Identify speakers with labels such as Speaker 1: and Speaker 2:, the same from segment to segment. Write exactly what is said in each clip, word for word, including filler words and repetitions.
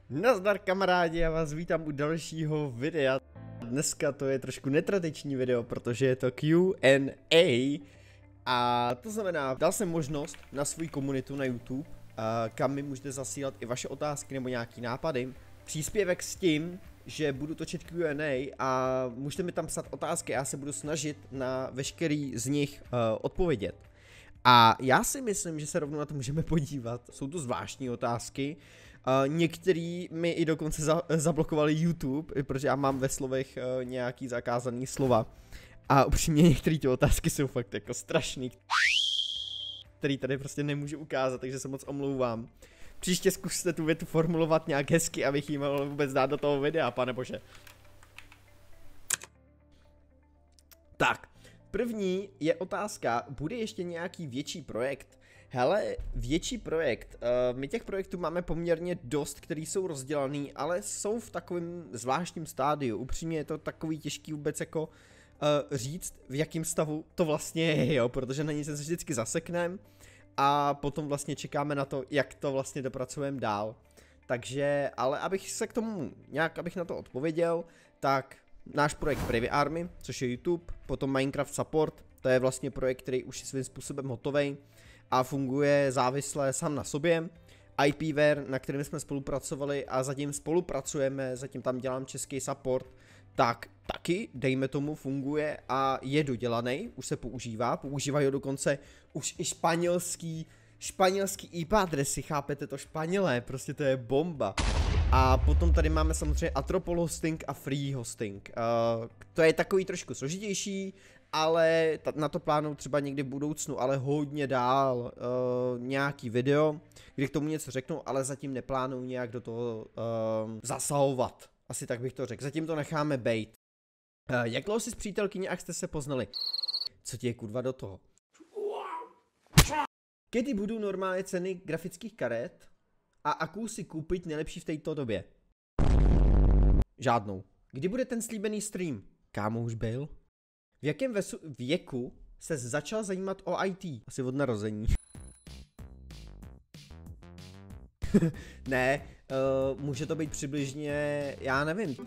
Speaker 1: Nazdar kamarádi, já vás vítám u dalšího videa. Dneska to je trošku netradiční video, protože je to Q and A. A to znamená, dal jsem možnost na svou komunitu na YouTube, kam mi můžete zasílat i vaše otázky nebo nějaký nápady. Příspěvek s tím, že budu točit Q and A a můžete mi tam psát otázky a já se budu snažit na veškerý z nich uh, odpovědět. A já si myslím, že se rovnou na to můžeme podívat. Jsou to zvláštní otázky. Uh, některý mi i dokonce za, zablokovali YouTube, protože já mám ve slovech uh, nějaký zakázaný slova. A upřímně některé ty otázky jsou fakt jako strašný, který tady prostě nemůžu ukázat, takže se moc omlouvám. Příště zkuste tu větu formulovat nějak hezky, abych ji mohl vůbec dát do toho videa, panebože. Tak, první je otázka, bude ještě nějaký větší projekt? Hele, větší projekt, uh, my těch projektů máme poměrně dost, který jsou rozdělaný, ale jsou v takovém zvláštním stádiu. Upřímně je to takový těžký vůbec jako uh, říct, v jakém stavu to vlastně je, jo, protože na ní se vždycky zasekneme a potom vlastně čekáme na to, jak to vlastně dopracujeme dál. Takže, ale abych se k tomu nějak, abych na to odpověděl, tak náš projekt Privy Army, což je YouTube, potom Minecraft Support, to je vlastně projekt, který už je svým způsobem hotový a funguje závisle sám na sobě. IPware, na kterém jsme spolupracovali a zatím spolupracujeme, zatím tam dělám český support, tak taky, dejme tomu, funguje a je dodělaný, už se používá, používají ho dokonce už i španělský, španělský I P adresy, chápete to, Španělé, prostě to je bomba. A potom tady máme samozřejmě Atropol hosting a Free hosting, uh, to je takový trošku složitější, ale na to plánuju třeba někdy v budoucnu, ale hodně dál uh, nějaký video, kdy k tomu něco řeknu, ale zatím neplánuju nějak do toho uh, zasahovat. Asi tak bych to řekl. Zatím to necháme bejt. Uh, jak dlouho si s přítelkyní, jak jste se poznali? Co ti je kurva do toho? Kdy budou normálně ceny grafických karet? A akou si koupit nejlepší v této době? Žádnou. Kdy bude ten slíbený stream? Kámo, už byl? V jakém vesu, věku se začal zajímat o I T? Asi od narození. Ne, uh, může to být přibližně, já nevím.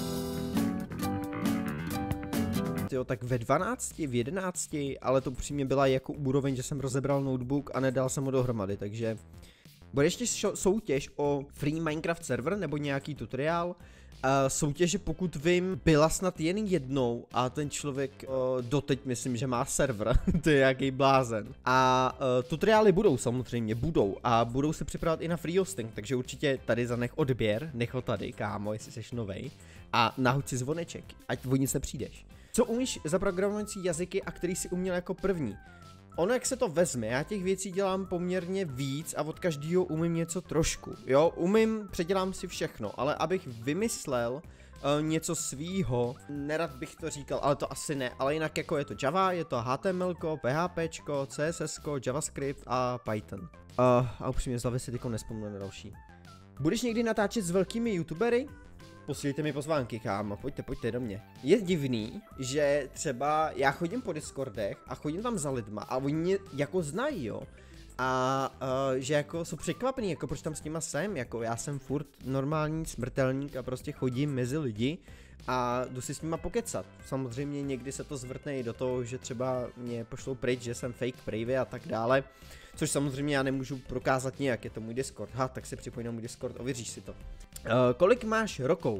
Speaker 1: Tyjo, tak ve dvanácti, v jedenácti, ale to přímě byla jako úroveň, že jsem rozebral notebook a nedal jsem ho dohromady, takže... Bude ještě soutěž o free Minecraft server nebo nějaký tutoriál. Uh, soutěže, pokud vím, byla snad jen jednou a ten člověk uh, doteď myslím, že má server. To je jaký blázen. A uh, tutoriály budou samozřejmě, budou a budou se připravovat i na free hosting, takže určitě tady zanech odběr, nech ho tady, kámo, jestli jsi novej. A nahoď si zvoneček, ať o nic nepřijdeš. Co umíš za programovací jazyky a který jsi uměl jako první? Ono, jak se to vezme, já těch věcí dělám poměrně víc a od každého umím něco trošku, jo, umím, předělám si všechno, ale abych vymyslel uh, něco svýho, nerad bych to říkal, ale to asi ne, ale jinak jako je to Java, je to H T M L ko, P H P čko, C S S ko, JavaScript a Python. Uh, a upřímně z hlavy si tyko nespomenu na další. Budeš někdy natáčet s velkými youtubery? Posílejte mi pozvánky, kámo, pojďte, pojďte do mě. Je divný, že třeba já chodím po Discordech a chodím tam za lidma a oni mě jako znají, jo. A uh, že jako jsou překvapený, jako proč tam s nima jsem, jako já jsem furt normální smrtelník a prostě chodím mezi lidi a jdu si s nima pokecat. Samozřejmě někdy se to zvrtne i do toho, že třeba mě pošlou pryč, že jsem fake Privy a tak dále. Což samozřejmě já nemůžu prokázat nějak, je to můj Discord. Ha, tak se připoj na můj Discord, ověříš si to. Uh, kolik máš rokou?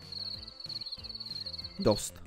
Speaker 1: Dost.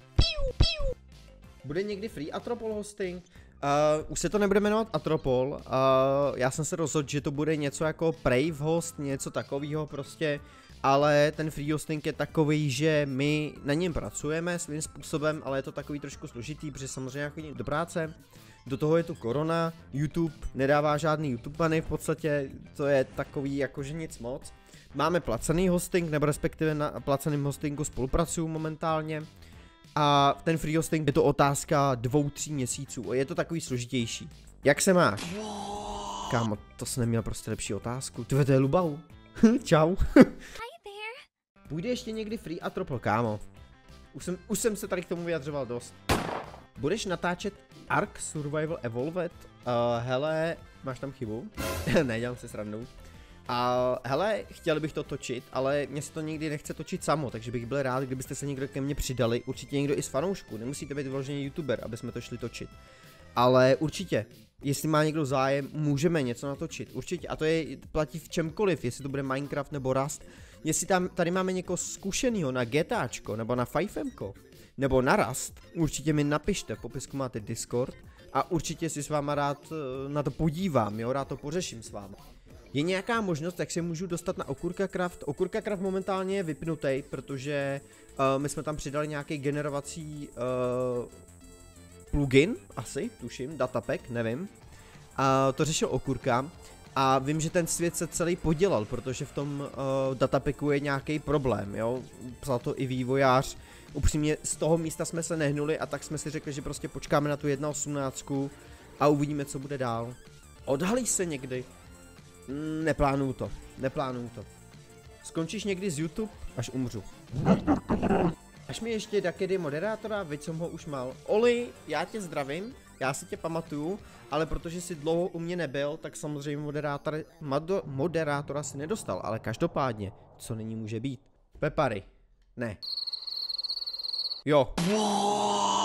Speaker 1: Bude někdy free Atropol hosting? Uh, už se to nebude jmenovat Atropol. Uh, já jsem se rozhodl, že to bude něco jako Brave host, něco takového prostě. Ale ten free hosting je takový, že my na něm pracujeme svým způsobem, ale je to takový trošku složitý, protože samozřejmě já chodím do práce. Do toho je tu korona, YouTube nedává žádný YouTube bany, v podstatě to je takový jakože nic moc. Máme placený hosting, nebo respektive na placeném hostingu spolupracuju momentálně. A ten free hosting je to otázka dvou, tří měsíců, je to takový složitější. Jak se máš? Kámo, to jsi neměl prostě lepší otázku, ty to je Lubau. Čau. Půjde ještě někdy free Atropol, kámo. Už jsem, už jsem se tady k tomu vyjadřoval dost. Budeš natáčet Ark Survival Evolved? Uh, hele, máš tam chybu? Ne, dělám se srandu. A hele, chtěl bych to točit, ale mě se to nikdy nechce točit samo, takže bych byl rád, kdybyste se někdo ke mně přidali, určitě někdo i z fanoušků, nemusíte být vyložený youtuber, aby jsme to šli točit. Ale určitě, jestli má někdo zájem, můžeme něco natočit, určitě, a to je, platí v čemkoliv, jestli to bude Minecraft nebo Rust, jestli tam, tady máme někoho zkušenýho na GTAčko, nebo na Fivemko, nebo na Rust, určitě mi napište, v popisku máte Discord, a určitě si s váma rád na to podívám, jo, rád to pořeším s váma. Je nějaká možnost, jak se můžu dostat na Okurka Craft? Okurka Craft momentálně je vypnutý, protože uh, my jsme tam přidali nějaký generovací uh, plugin, asi, tuším, datapack, nevím. A to řešil Okurka a vím, že ten svět se celý podělal, protože v tom uh, datapacku je nějaký problém, jo. Psal to i vývojář. Upřímně z toho místa jsme se nehnuli a tak jsme si řekli, že prostě počkáme na tu jedna osmnáct a uvidíme, co bude dál. Odhalí se někdy? Neplánuju to, neplánuju to. Skončíš někdy z YouTube, až umřu. Až mi ještě dá kedy moderátora, veď jsem ho už mal. Oli, já tě zdravím, já si tě pamatuju, ale protože jsi dlouho u mě nebyl, tak samozřejmě moderátor, mado, moderátora si nedostal, ale každopádně, co nyní může být? Pepary. Ne. Jo.